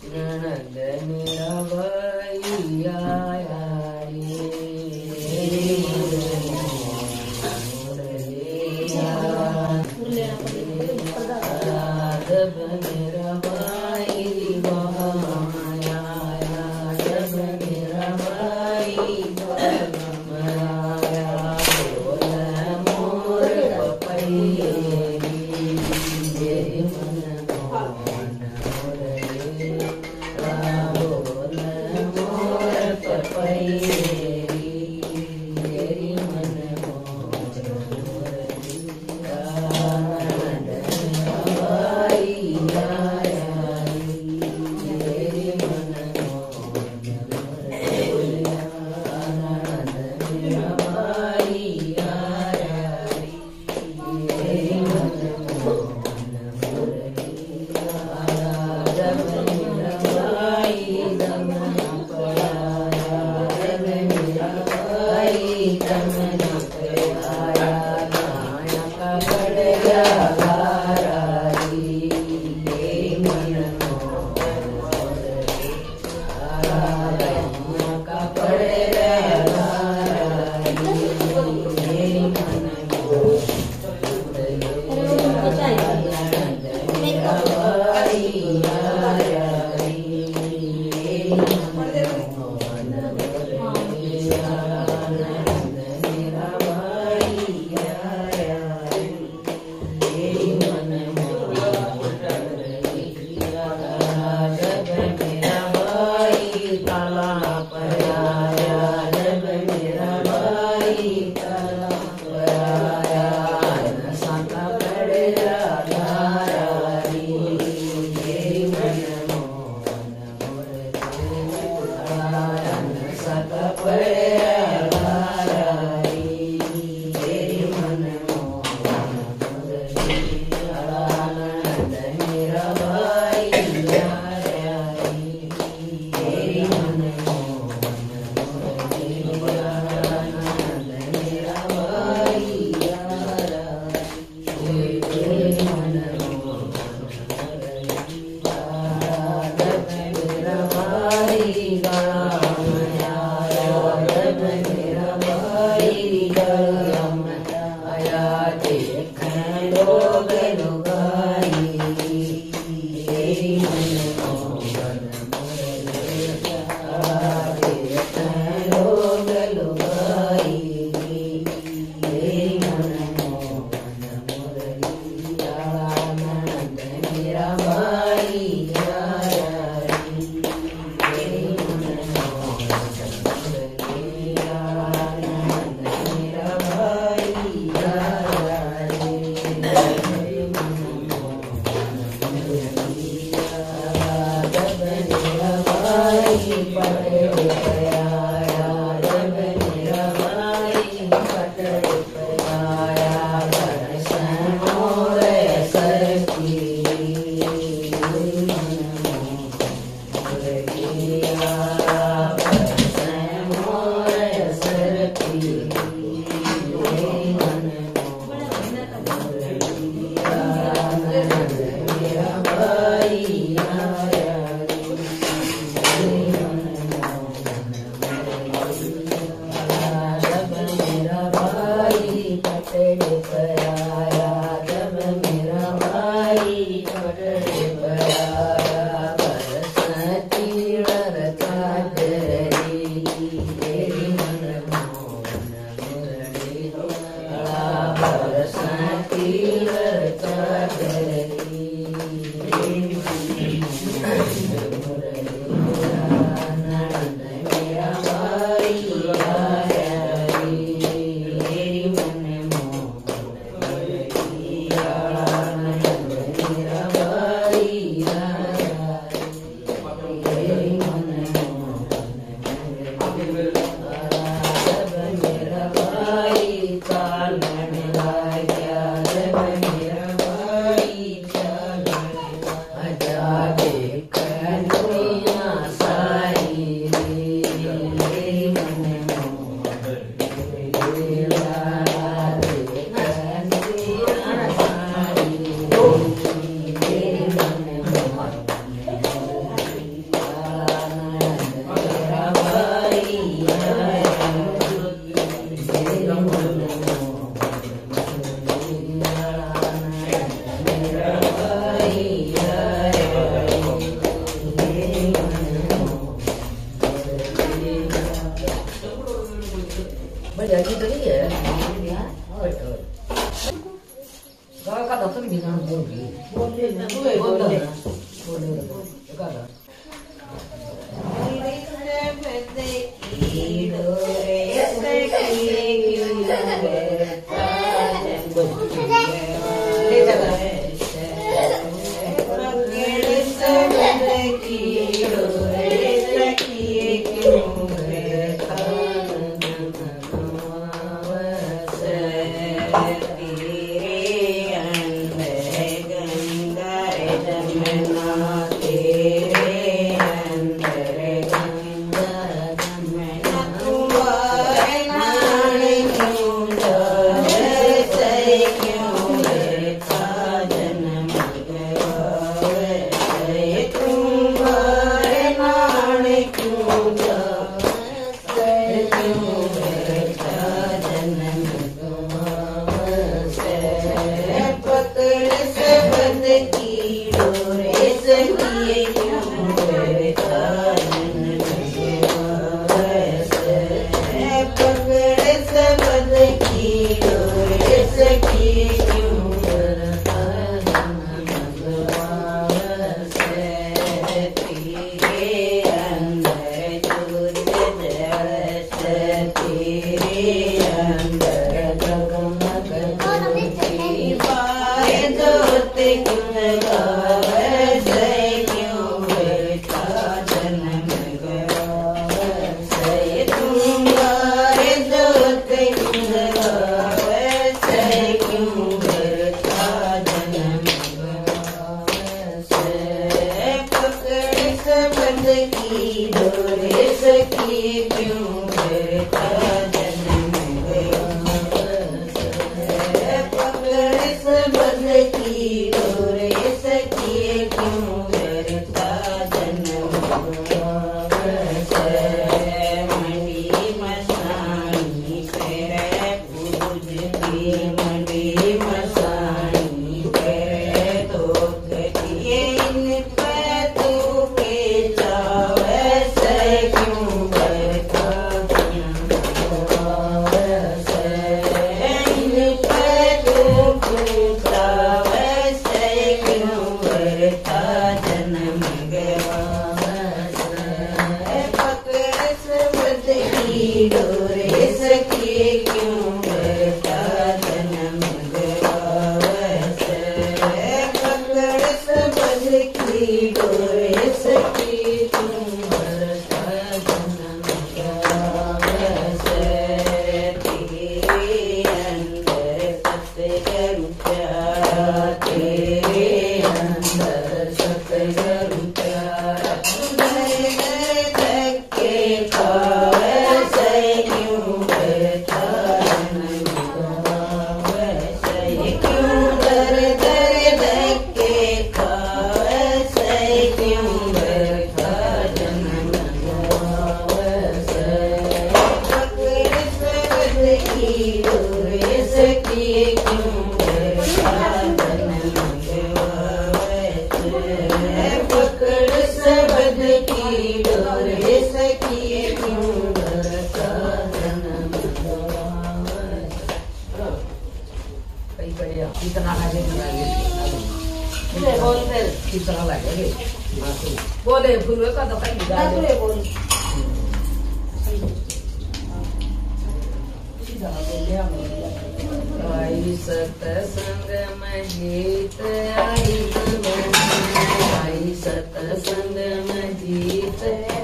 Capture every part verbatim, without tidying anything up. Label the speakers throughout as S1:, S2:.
S1: ननद मेरा भाई आया रे जब मेरा भाई आया जब मेरा भाई आया बोल मोर पपैया बोले फूल का तो कहीं जा बोल आई सतसंग में जीत आई आई सतसंग में जीत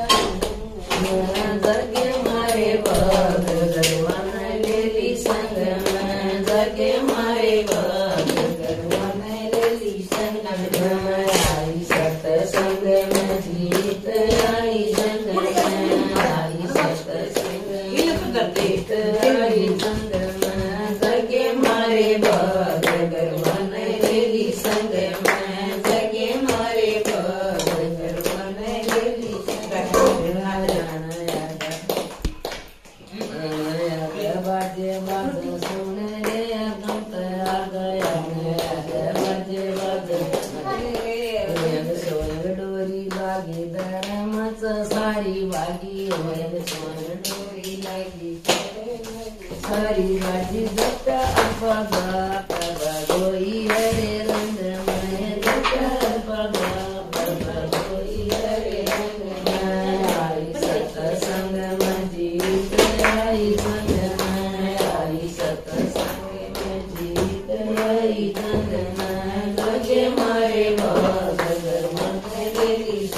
S1: जगे मारे बाग गरवान लेली संग में जगे मारे बाग गरवान लेली संग में आई सतसंग में जीत आई संग में आई सतसंग जीत आई संग में जगे मारे बाग गरवान लेली संग में जगे मारे बाग गरवान लेली संग बाजे बाज सुन रे गंत आ गया बाजे बाज सोन डोरी लागी धर्मच सारी वागी होय सोन डोरी लागी सारी वागी जट अपगा पगा गोई हरे रंग में जट अपगा पगा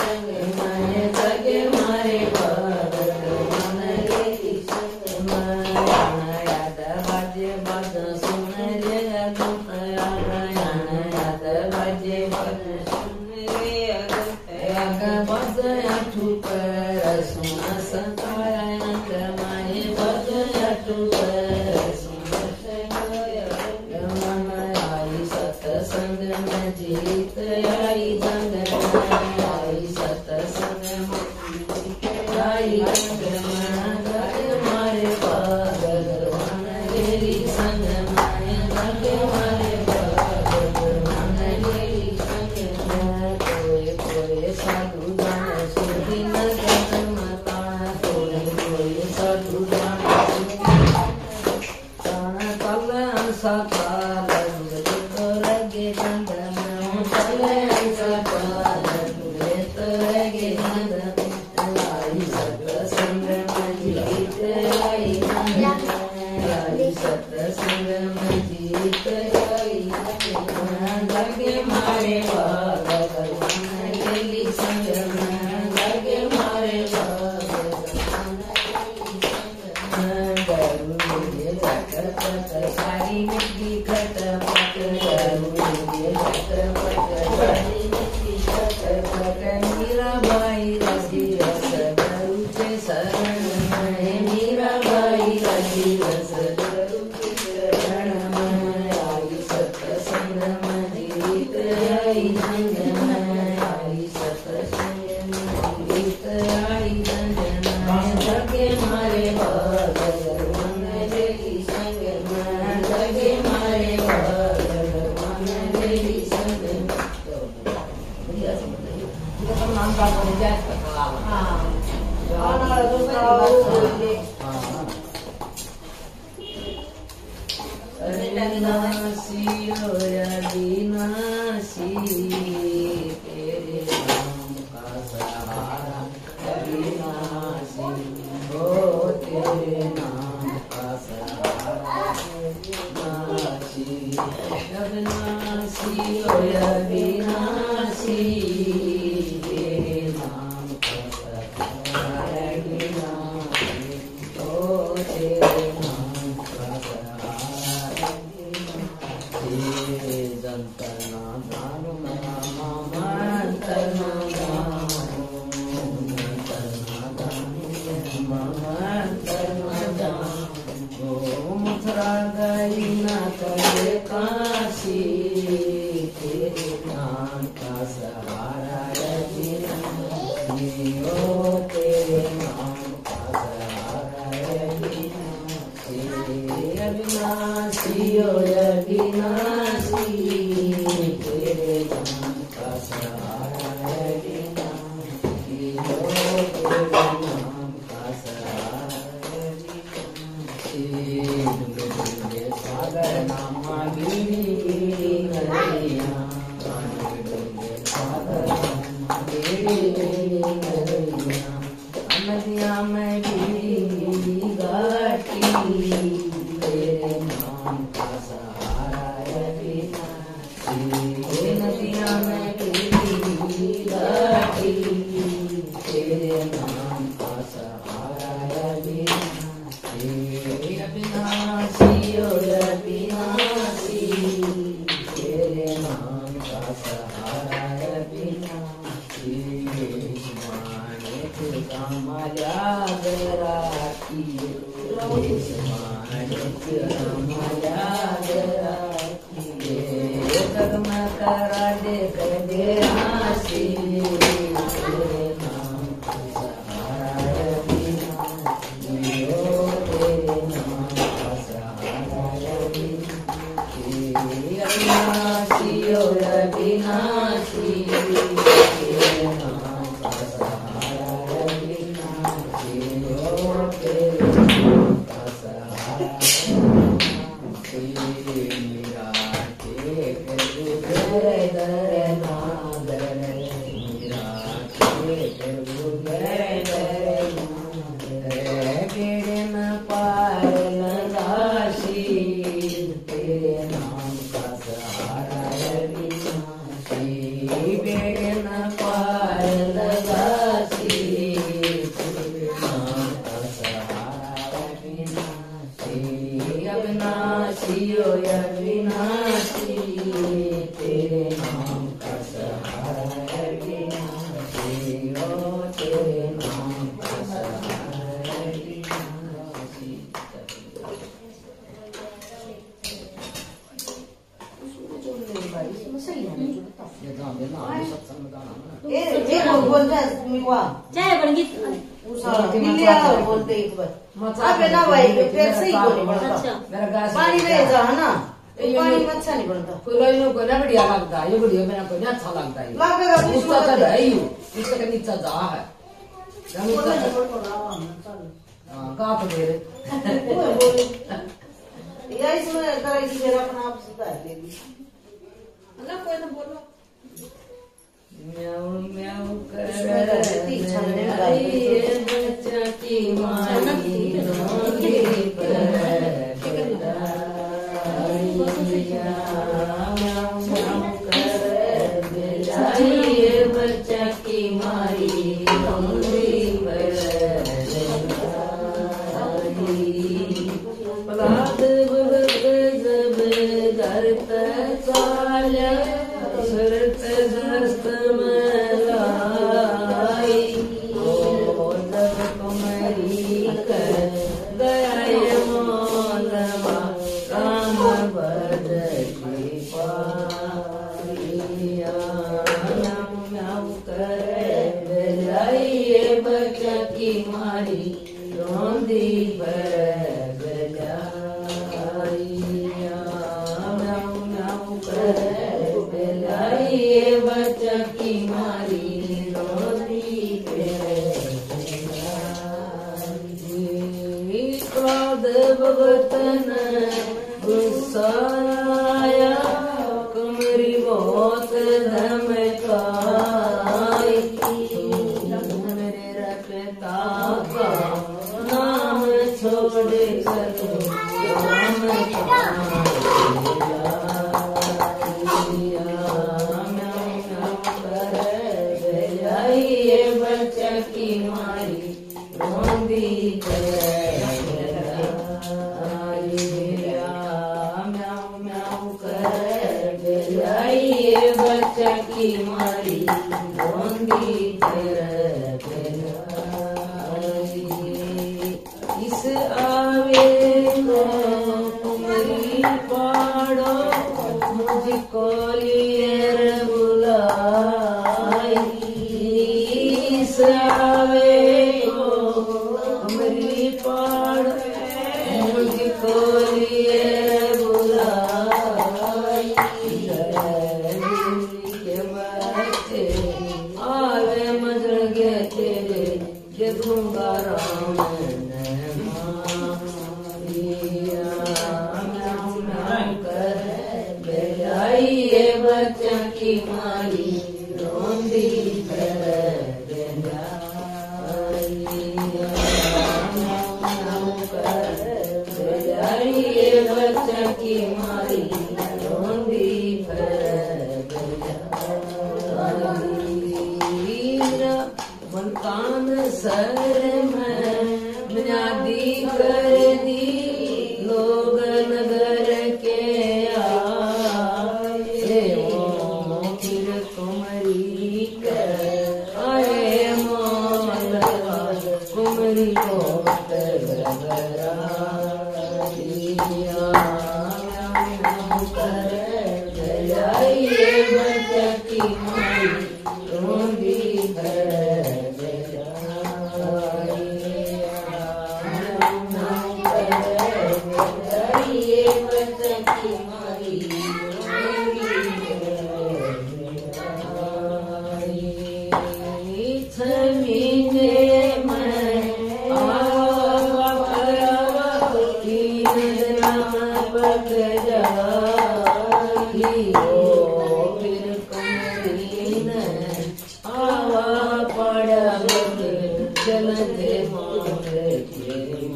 S1: संग में जगे मारे भगवान रे संग में याद बाजे बाज सुन रे अगंत याद बाजे बाज सुन रे अगंत याग बाज अठू पर सुन संकाय अंत माए बाज अठू पर सुन संकाय मन आई सत्संग में जीत आई जंग में आई सत्संग में आई जंग में गए मारे भगवान रे संग में गए मारे भगवान रे संग में कोई कोई साधु जान सुधी न जन्म ताण कोई कोई साधु जान ताण कल अंसा काल तो लगे गंध में कल अंसा काल तो लगे गंध आई सत्संग में जीत आई गंध आई सत्संग में जीत आई लगे मारे भगवान रे संग में लगे मारे भगवान गरुड़ झटपट सारी मिट्टी खटपट गरुड़ झटपट सारी मिट्टी खटपट मीराबाई रसी रस गरु के शरण में मीराबाई रसी रस गरु के शरण में आई सत्संग में जीत आई जंग में आई सत्संग में जीत आई जंग में जगे मारे भगवान रे संग में जगे मारे भगवान रे संग में नाम का बोले जाए हाँ हाँ अविनाशी अविनाशी तेरे नाम का सहारा अविनाशी हो तेरे नाम का सहारा अविनाशी अविनाशी अविनाशी तेरे नाम का सहारा अविनाशी हो तेरे नाम का सहारा जंतना दानु नामा मंतना दानु मंतना दानु मंतना दानु ओ मथुरा गई ना करे काशी तेरे नाम का सहारा रजना ओ तेरे नाम का सहारा रजना अविनाशी ओ अविनाशी तेरे नाम का सहारा अविनाशी ओ तेरे नाम का सहारा अविनाशी डूबे डूबे सागर नामा गिरी गिरी नदियाँ डूबे सागर नामा गिरी गिरी नदियाँ नदियाँ में गिरी गिरी घाटी तेरे नाम का सहारा अविनाशी नदियाँ में गिरी घाटी तेरे नाम का सहारा अविनाशी अविनाशी ओ अविनाशी तेरे नाम का सहारा अविनाशी मानिक कमला गराती मानिक कमला गराती कर्म करा दे कर दे हासी तेरे नाम का सहारा अविनाशी ओ तेरे नाम का सहारा अविनाशी अविनाशी ओ अविनाशी तेरे नाम का सहारा अविनाशी ओ तेरे नाम का सहारा अविनाशी मेरा टेक गुजर दर नादर मेरा टेक गुजर दर नादर गिर न पार लगाशी तेरे नाम का सहारा अविनाशी गिर न पार बोलते हैं मिवा
S2: चाय बन गई
S1: बिल्ली वाला बोलते एक बार अब ना भाई फिर से ही बोले पड़ता पानी नहीं जा है ना पानी में अच्छा नहीं बनता
S3: कोई लोग को ना बढ़िया लगता है ये बढ़िया मेरा को अच्छा लगता है
S1: लगेगा
S3: उसका तो है ही इसका का नीचा जा है हां कहां पे दे रहे
S1: या इसमें करेगी फिर अपना आप सुधार लेगी
S2: ना कोई ना बोलो
S3: म्याऊ म्याऊ कर
S1: रहती छलने
S3: ये बच्चा की मारी रोंदी पर ये बच्चा की मारी रोंदी पर पलाद भगत जब करत काल सुरत दस्त मलाई ओ जब कुमरी कर गया मोलवा राम बद की पारिया म्याऊ म्याऊ करे गजाइए बच्चा की मारी रोंदी पर ये बच्चा की मारी रोती क्रोध भगतन गुस्साया कुमरी बहुत धमकाई मेरे रखता का नाम छोड़ कर नाम ये बच्चा की मारी रोंदी म्याऊ म्याऊ कर ये बच्चा की मारी रोंदी इस आवे कुमरी पाड़ो मुझको लिए आवे को हमारी पाड़ मुझको लिए बुलाई के बच्चे आवे मजल गए तेरे देखूंगा राम कर ये बच्चा की मारी रोंदी ये बच्चा की मारी रोंदी कान सर में बुनियादी कर दी लोग नगर के आए फिर कुमरी कर आए मौलवा कुमरी को ये बच्चा की मारी रोंदी ये बच्चा की मारी छमीने में आवा करवा तीन नाम पक जाई फिर कुमरीन आवा पड़ा जल दे मार के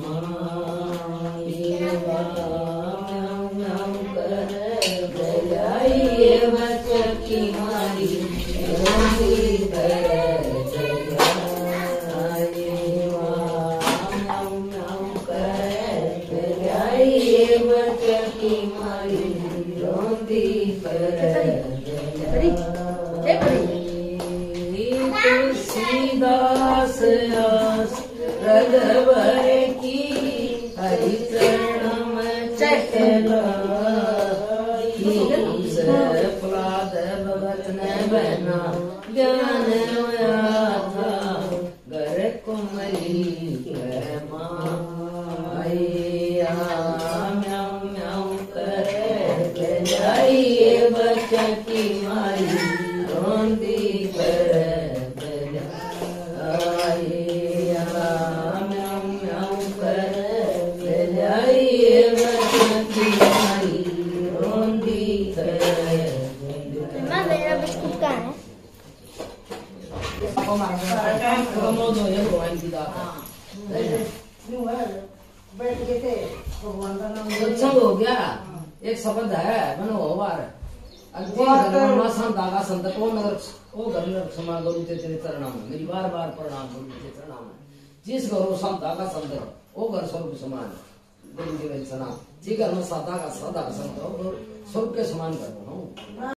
S3: ये बच्चा की मारी रोंदी ये बच्चा की मारी रोंदी तुलसीदास रघुवर की हरि चरण चटला प्रहलाद भगत ने बना ज्ञान प्रमोद हो जाए भगवान की दात
S1: बैठ गए थे भगवान का नाम
S3: सत्संग हो गया। एक शब्द है मनो बार संता का संत ओ नगर ओ घर नगर क्षमा गुरु तेरे चरणाम मेरी बार बार प्रणाम गुरु तेरे चरणाम जिस गौरव संता का संत ओ घर स्वरूप समान गुरु के सनाम जी घर में सादा का सदा का संत स्वरूप के समान कर रहा हूँ।